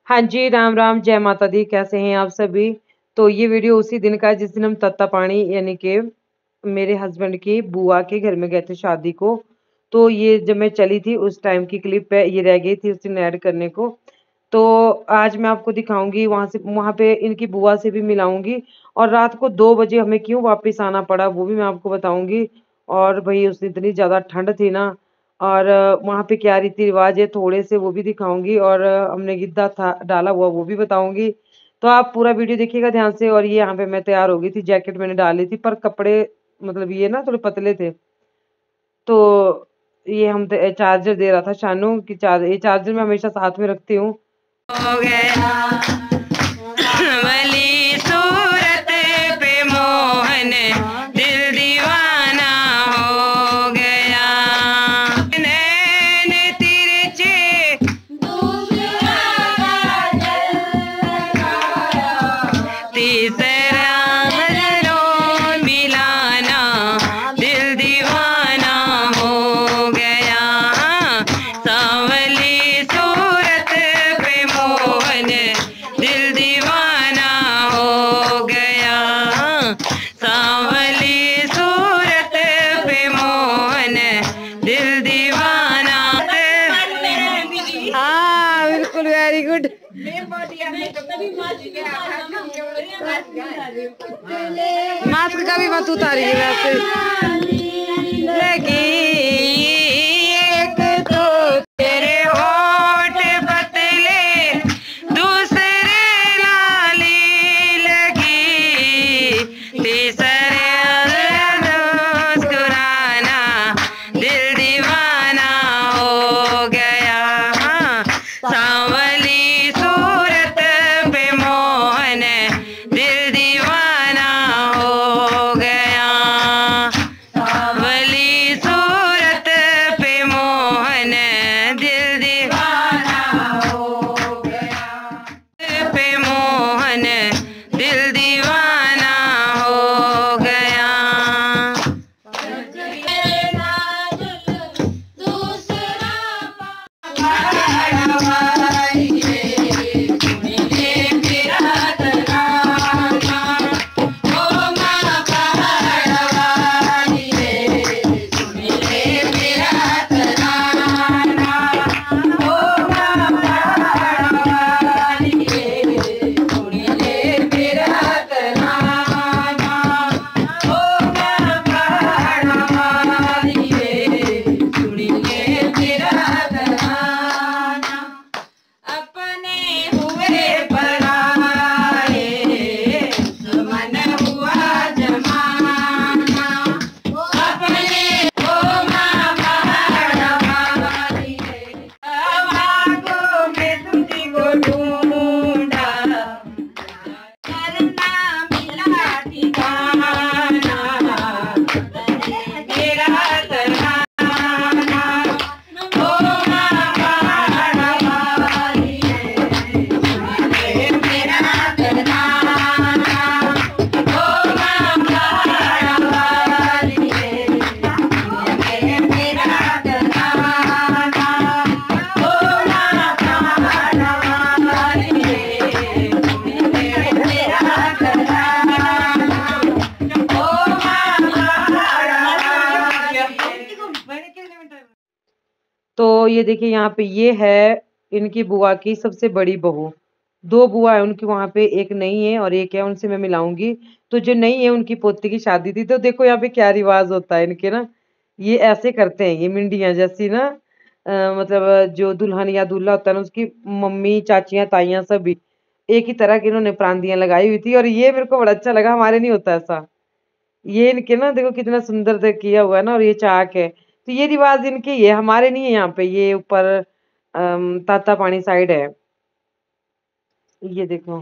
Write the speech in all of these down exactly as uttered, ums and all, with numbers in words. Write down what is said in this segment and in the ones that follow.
हाँ जी, राम राम, जय माता दी। कैसे हैं आप सभी? तो ये वीडियो उसी दिन का है जिस दिन हम तत्तापानी यानी कि मेरे हस्बैंड की बुआ के घर में गए थे शादी को। तो ये जब मैं चली थी उस टाइम की क्लिप है, ये रह गई थी उस दिन ऐड करने को। तो आज मैं आपको दिखाऊँगी, वहाँ से वहाँ पे इनकी बुआ से भी मिलाऊँगी और रात को दो बजे हमें क्यों वापस आना पड़ा वो भी मैं आपको बताऊँगी। और भई उस दिन इतनी ज़्यादा ठंड थी ना, और वहाँ पे क्या रीति-रिवाज है थोड़े से वो भी दिखाऊँगी, और अ, हमने गिद्दा था डाला हुआ वो भी बताऊँगी। तो आप पूरा वीडियो देखिएगा ध्यान से। और ये यहाँ पे मैं तैयार हो गई थी, जैकेट मैंने डाली थी पर कपड़े मतलब ये ना थोड़े पतले थे। तो ये हम द चार्जर दे रहा था शानू कि चार ये चार्जर मैं हमेशा साथ में रखती हूँ। हो गया वली सूरत पे मोहन दिल दीवाना हो गया। नैन तिरछे तीसरा नजरों मिलाना दिल दीवाना हो गया। सांवली सूरत पे मोहन दिल दीवाना हो गया। सांवली सूरत पे मोहन दिल दीवाना। हाँ बिल्कुल, वेरी गुड। मास्क का भी मत उतारिए वैसे। लगी एक तो तेरे होठ पतले, दूसरे लाली लगी, तीसरे मुस्कुराना दिल दीवाना हो गया। सांवली सूरत पे मोहन दिल दीवाना हो गया। सांवली सूरत पे मोहन दिल दीवाना हो गया। पे मोहन दिल दीवाना हो गया। अपने हुए पराए मन हुआ जमाना। अपने ओ माँ पहाड़वाली भागों में तुझको ढूंढा, करना मिला ठिकाना मेरा तराना। ओ माँ पहाड़वाली मेरा तराना। ओ माँ पहाड़वाली मेरा तराना। ओ माँ पहाड़वाली मेरा तराना। तो ये देखिए यहाँ पे ये है इनकी बुआ की सबसे बड़ी बहू। दो बुआ है उनकी वहाँ पे, एक नई है और एक है, उनसे मैं मिलाऊंगी। तो जो नई है उनकी पोती की शादी थी। तो देखो यहाँ पे क्या रिवाज होता है इनके ना, ये ऐसे करते हैं ये मिंडियाँ जैसी ना। अ, मतलब जो दुल्हन या दूल्हा होता है ना उसकी मम्मी चाचियाँ ताइयाँ सभी एक ही तरह की इन्होंने प्रांतियां लगाई हुई थी। और ये मेरे को बड़ा अच्छा लगा, हमारे नहीं होता ऐसा। ये इनके ना देखो कितना सुंदर से किया हुआ है ना, और ये चाक है। तो ये रिवाज इनके ही है, हमारे नहीं है यहाँ पे। ये ऊपर अम, तातापानी साइड है। ये देखो।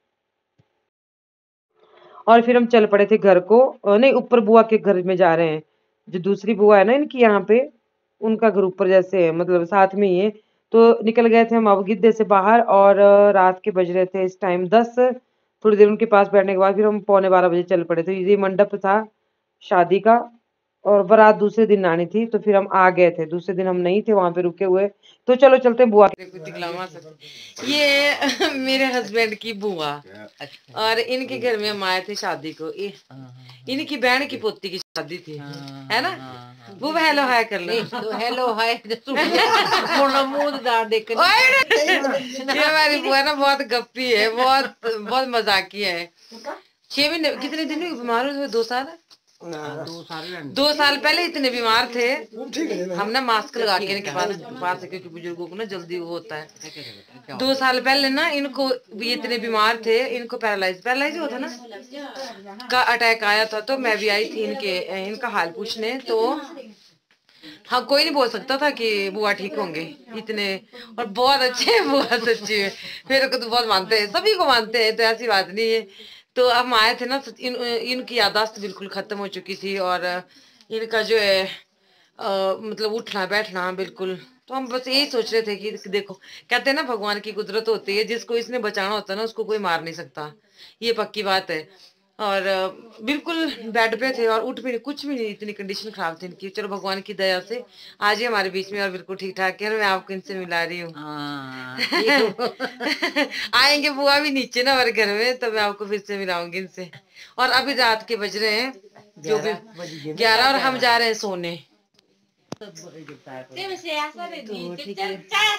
और फिर हम चल पड़े थे घर को। अ, नहीं, ऊपर बुआ के घर में जा रहे हैं। जो दूसरी बुआ है ना इनकी यहाँ पे, उनका घर ऊपर जैसे है, मतलब साथ में ही है। तो निकल गए थे हम अवगिद्दे से बाहर, और अ, रात के बज रहे थे इस टाइम दस। थोड़ी देर उनके पास बैठने के बाद फिर हम पौने बारह बजे चल पड़े। तो ये मंडप था शादी का, और बारात दूसरे दिन आनी थी, तो फिर हम आ गए थे। दूसरे दिन हम नहीं थे वहां पे, रुके हुए। तो चलो चलते हैं बुआ के। देखो दिखलावा सब। ये मेरे हस्बैंड की बुआ, और इनके घर में हम आए थे शादी को। इ, इनकी बहन की पोती की शादी थी, है ना। वो हेलो हाय कर लो। तो हेलो हाय मुंह दार देख कर ये हमारी बुआ ना बहुत गप्पी है, बहुत बहुत मजाकी है। छह महीने कितने दिन हुए बीमार हुए? दो साल दो साल दो साल पहले इतने बीमार थे हम ना, मास्क लगा के इनके पास पास से, क्योंकि बुजुर्गों को ना जल्दी वो होता है। दो साल पहले ना इनको भी इतने बीमार थे, इनको पैरालाइज पैरालाइज होता ना का अटैक आया था। तो मैं भी आई थी इनके इनका हाल पूछने। तो हाँ, कोई नहीं बोल सकता था कि बुआ ठीक होंगे इतने, और बहुत अच्छे बुआ सच्ची में। मेरे को तो बहुत मानते हैं, सभी को मानते हैं, तो ऐसी बात नहीं है। तो हम आए थे ना, इन, इनकी यादाश्त बिल्कुल खत्म हो चुकी थी, और इनका जो है अ, मतलब उठना बैठना बिल्कुल। तो हम बस यही सोच रहे थे कि देखो, कहते हैं ना भगवान की कुदरत होती है, जिसको इसने बचाना होता है ना उसको कोई मार नहीं सकता, ये पक्की बात है। और अ, बिल्कुल बेड पे थे और उठ भी नहीं, कुछ भी नहीं, इतनी कंडीशन खराब थी इनकी। चलो भगवान की दया से आज ही हमारे बीच में और बिल्कुल ठीक ठाक है। मैं आपको इनसे मिला रही हूँ। आएंगे बुआ भी नीचे ना हमारे घर में, तो मैं आपको फिर से मिलाऊंगी इनसे। और अभी रात के बज रहे हैं जो भी ग्यारह, और हम जा रहे हैं सोने। तो ठीक है,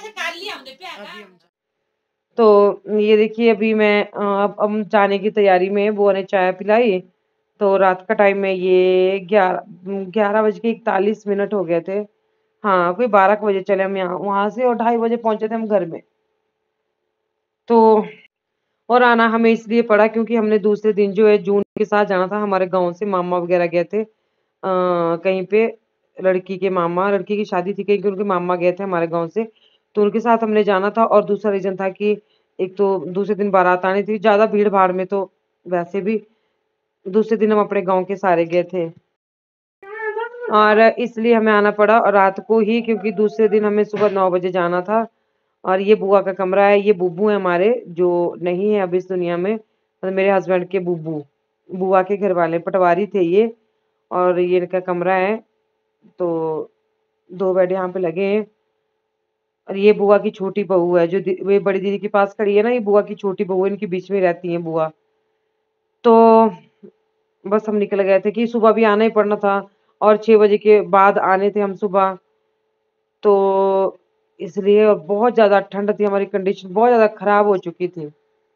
तो ये देखिए, अभी मैं अ, अब हम जाने की तैयारी में, बुआ ने चाय पिलाई। तो रात का टाइम में ये ग्यारह ग्यारह बज के इकतालीस मिनट हो गए थे। हाँ, कोई बारह बजे चले हम यहाँ वहां से, और ढाई बजे पहुंचे थे हम घर में। तो और आना हमें इसलिए पड़ा क्योंकि हमने दूसरे दिन जो है जून के साथ जाना था हमारे गांव से। मामा वगैरह गए थे आ, कहीं पे, लड़की के मामा, लड़की की शादी थी कहीं के, उनके मामा गए थे हमारे गांव से। तो उनके साथ हमने जाना था। और दूसरा रीजन था कि एक तो दूसरे दिन बारात आनी थी, ज्यादा भीड़ भाड़ में तो वैसे भी दूसरे दिन हम अपने गाँव के सारे गए थे, और इसलिए हमें आना पड़ा और रात को ही, क्योंकि दूसरे दिन हमें सुबह नौ बजे जाना था। और ये बुआ का कमरा है, ये बुब्बू है हमारे, जो नहीं है अब इस दुनिया में, मतलब मेरे हस्बैंड के बुब्बू, बुआ के घर वाले पटवारी थे ये। और ये इनका कमरा है। तो दो बेड यहाँ पे लगे हैं। और ये बुआ की छोटी बहू है, जो दी- वे बड़ी दीदी के पास खड़ी है ना, ये बुआ की छोटी बहू है, इनके बीच में रहती है बुआ। तो बस हम निकल गए थे कि सुबह भी आना ही पड़ना था, और छह बजे के बाद आने थे हम सुबह। तो इसलिए, और बहुत ज्यादा ठंड थी, हमारी कंडीशन बहुत ज्यादा खराब हो चुकी थी।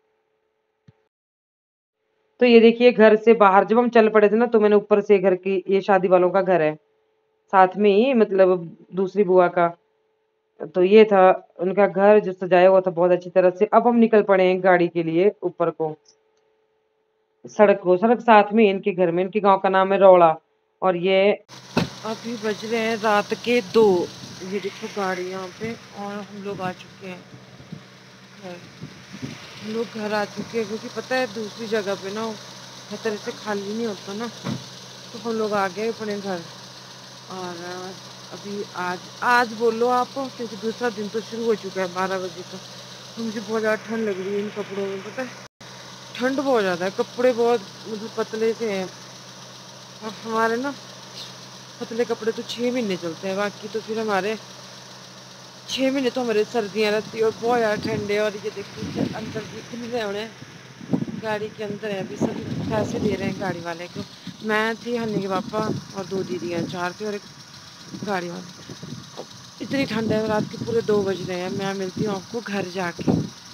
तो ये देखिए, घर से बाहर जब हम चल पड़े थे ना, तो मैंने ऊपर से घर की, ये शादी वालों का घर है साथ में ही, मतलब दूसरी बुआ का। तो ये था उनका घर जो सजाया हुआ था बहुत अच्छी तरह से। अब हम निकल पड़े हैं गाड़ी के लिए ऊपर को, सड़क को, सड़क साथ में ही इनके घर में। इनके गांव का नाम है रौला। और ये अभी बज रहे हैं रात के दो। ये देखो गाड़ी यहाँ पे, और हम लोग आ चुके हैं घर। हम लोग घर आ चुके हैं, क्योंकि पता है दूसरी जगह पे ना हर तरह से खाली नहीं होता ना, तो हम लोग आ गए अपने घर। और अभी आज आज बोलो आप, क्योंकि दूसरा दिन तो शुरू हो चुका है बारह बजे का। तो मुझे बहुत ज़्यादा ठंड लग रही है इन कपड़ों में, पता है ठंड बहुत ज़्यादा है, कपड़े बहुत मतलब पतले से हैं। और हमारे ना पतले कपड़े तो छः महीने चलते हैं, बाकी तो फिर हमारे छः महीने तो हमारे सर्दियाँ रहती है, और बहुत ज़्यादा ठंड है। और ये देखो अंदर दिख नहीं रहे उन्हें, गाड़ी के अंदर है, अभी सब पैसे दे रहे हैं गाड़ी वाले को। मैं थी, हन्नी के पापा और दो दीदियाँ, चार थे, और एक गाड़ी वाले। इतनी ठंड है, रात के पूरे दो बज रहे हैं। मैं मिलती हूँ आपको घर जाके।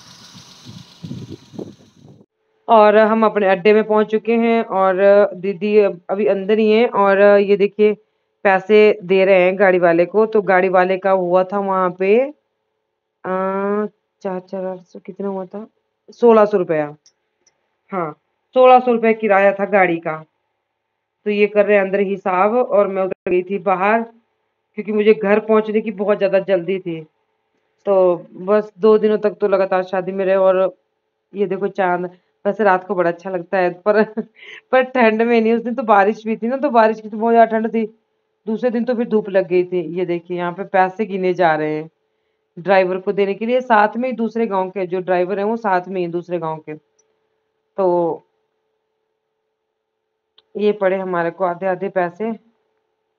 और हम अपने अड्डे में पहुंच चुके हैं, और दीदी अभी अंदर ही है। और ये देखिए, पैसे दे रहे हैं गाड़ी वाले को। तो गाड़ी वाले का हुआ था वहां पे आ, चार चार आठ सौ कितना हुआ था, सोलह सौ रुपया। हाँ, सोलह सौ रुपया किराया था गाड़ी का। तो ये कर रहे हैं अंदर हिसाब, और मैं उधर गई थी बाहर, क्योंकि मुझे घर पहुंचने की बहुत ज्यादा जल्दी थी। तो बस दो दिनों तक तो लगातार शादी में रहे। और ये देखो चांद, वैसे रात को बड़ा अच्छा लगता है, पर पर ठंड में नहीं। उस दिन तो बारिश भी थी ना, तो बारिश की तो बहुत ज्यादा ठंड थी। दूसरे दिन तो फिर धूप लग गई थी। ये देखिए, यहाँ पे पैसे गिने जा रहे हैं ड्राइवर को देने के लिए, साथ में ही दूसरे गांव के जो ड्राइवर है वो साथ में ही दूसरे गांव के। तो ये पड़े हमारे को आधे आधे पैसे।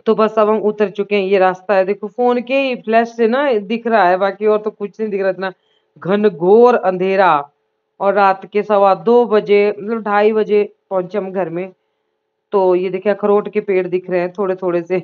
तो बस अब हम उतर चुके हैं, ये रास्ता है, देखो फोन के ही फ्लैश से ना दिख रहा है, बाकी और तो कुछ नहीं दिख रहा, इतना घनघोर अंधेरा। और रात के सवा दो बजे मतलब ढाई बजे पहुंचे हम घर में। तो ये देखिए अखरोट के पेड़ दिख रहे हैं थोड़े थोड़े से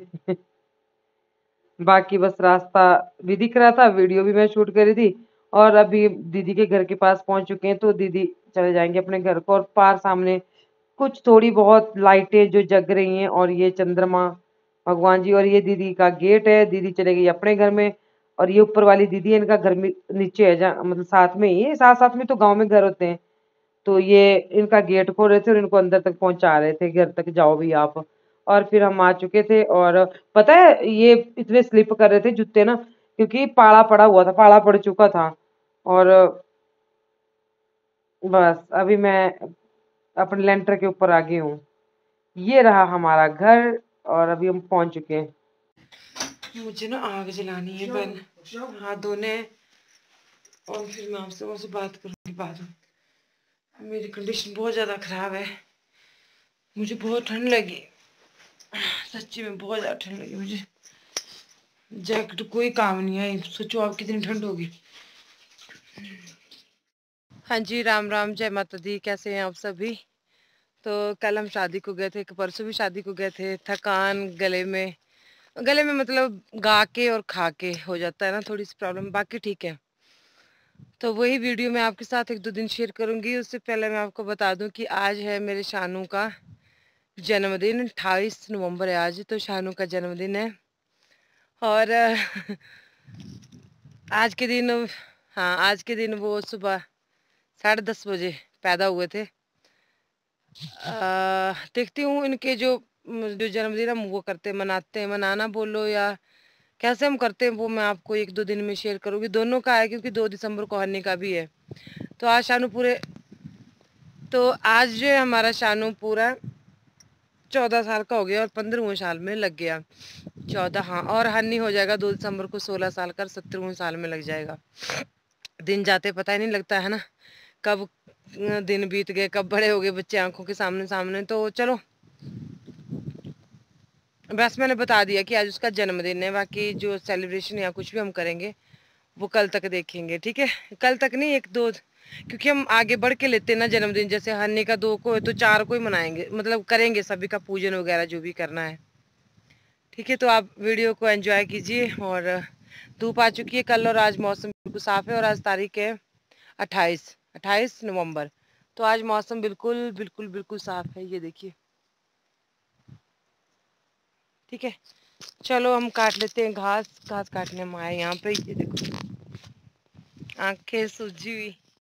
बाकी बस रास्ता भी दिख रहा था, वीडियो भी मैं शूट करी थी। और अभी दीदी के घर के पास पहुंच चुके हैं, तो दीदी चले जाएंगे अपने घर को। और पार सामने कुछ थोड़ी बहुत लाइटें जो जग रही हैं, और ये चंद्रमा भगवान जी, और ये दीदी का गेट है, दीदी चले गई अपने घर में। और ये ऊपर वाली दीदी है, इनका घर में नीचे है, जहाँ मतलब साथ में ही है, साथ साथ में तो गांव में घर होते हैं। तो ये इनका गेट खोल रहे थे और इनको अंदर तक पहुंचा रहे थे, घर तक जाओ भी आप। और फिर हम आ चुके थे, और पता है ये इतने स्लिप कर रहे थे जूते ना, क्योंकि पाला पड़ा हुआ था, पाला पड़ चुका था। और बस अभी मैं अपने लेंटर के ऊपर आ गई हूँ। ये रहा हमारा घर, और अभी हम पहुंच चुके हैं। मुझे ना आग जलानी है, पहले हाथ धोने हैं, और फिर मैं आपसे वहां से बात करूंगी बाद में। मेरी कंडीशन बहुत ज़्यादा ख़राब है, मुझे बहुत ठंड लगी, सच्ची में बहुत ज़्यादा ठंड लगी मुझे। जैकेट कोई काम नहीं आई, सोचो आप कितनी ठंड होगी। हाँ जी, राम राम, जय माता दी, कैसे हैं आप सभी। तो कल हम शादी को गए थे, परसों भी शादी को गए थे। थकान गले में गले में मतलब गा के और खा के हो जाता है ना थोड़ी सी प्रॉब्लम, बाकी ठीक है। तो वही वीडियो मैं आपके साथ एक दो दिन शेयर करूंगी। उससे पहले मैं आपको बता दूं कि आज है मेरे शानू का जन्मदिन, अट्ठाईस नवंबर है आज, तो शानू का जन्मदिन है। और आज के दिन, हाँ आज के दिन वो सुबह साढ़े दस बजे पैदा हुए थे। आ, देखती हूँ इनके जो जो जन्मदिन हम वो करते मनाते हैं, मनाना बोलो या कैसे हम करते हैं, वो मैं आपको एक दो दिन में शेयर करूँगी। दोनों का है, क्योंकि दो दिसंबर को हन्नी का भी है। तो आज शानू पूरे तो आज जो है हमारा शानू पूरा चौदह साल का हो गया, और पंद्रहवें साल में लग गया चौदह, हाँ। और हन्नी हो जाएगा दो दिसंबर को सोलह साल का, सत्रहवें साल में लग जाएगा। दिन जाते पता ही नहीं लगता है ना, कब दिन बीत गए, कब बड़े हो गए बच्चे आंखों के सामने सामने। तो चलो बस मैंने बता दिया कि आज उसका जन्मदिन है, बाकी जो सेलिब्रेशन या कुछ भी हम करेंगे वो कल तक देखेंगे, ठीक है। कल तक नहीं, एक दो, क्योंकि हम आगे बढ़ के लेते हैं ना जन्मदिन। जैसे हन्नी का दो को है तो चार को ही मनाएंगे, मतलब करेंगे सभी का पूजन वगैरह जो भी करना है, ठीक है। तो आप वीडियो को एंजॉय कीजिए। और धूप आ चुकी है, कल और आज मौसम बिल्कुल साफ है, और आज तारीख है अट्ठाईस अट्ठाईस नवंबर। तो आज मौसम बिल्कुल बिल्कुल बिल्कुल साफ है, ये देखिए, ठीक है। चलो हम काट लेते हैं घास, घास काटने हम आए यहाँ पे। ये देखो आंखें सूजी हुई।